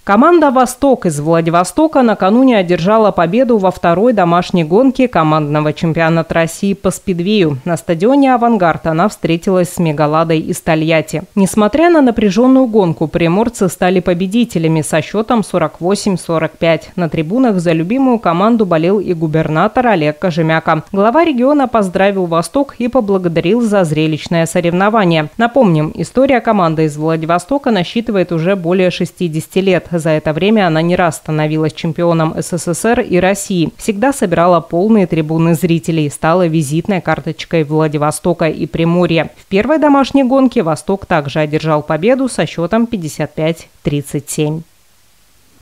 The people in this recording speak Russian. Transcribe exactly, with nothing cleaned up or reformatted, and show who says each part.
Speaker 1: Команда «Восток» из Владивостока накануне одержала победу во второй домашней гонке командного чемпионата России по спидвею. На стадионе «Авангард» она встретилась с «Мегаладой» из Тольятти. Несмотря на напряженную гонку, приморцы стали победителями со счетом сорок восемь сорок пять. На трибунах за любимую команду болел и губернатор Олег Кожемяка. Глава региона поздравил «Восток» и поблагодарил за зрелищное соревнование. Напомним, история команды из Владивостока насчитывает уже более шестидесяти лет. За это время она не раз становилась чемпионом СССР и России. Всегда собирала полные трибуны зрителей, стала визитной карточкой Владивостока и Приморья. В первой домашней гонке «Восток» также одержал победу со счетом пятьдесят пять тридцать семь.